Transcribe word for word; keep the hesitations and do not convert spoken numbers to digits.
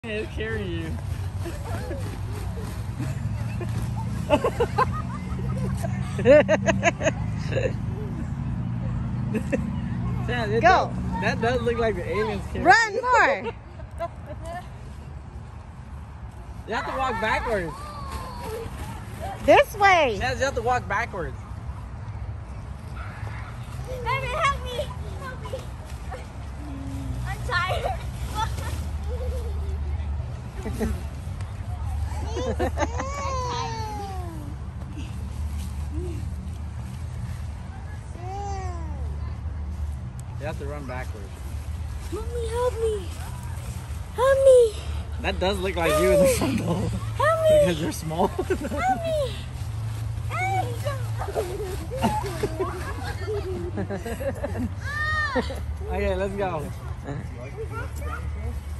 It's carrying you. Sam, Go. Does, that does look like the aliens carrying Run you. more. You have to walk backwards. This way. Sam, you have to walk backwards. Baby, help me! Help me! I'm tired. You have to run backwards. Mommy, help me! Help me! That does look like you in the front though. Help me! Because you're small. Help me! Okay, let's go.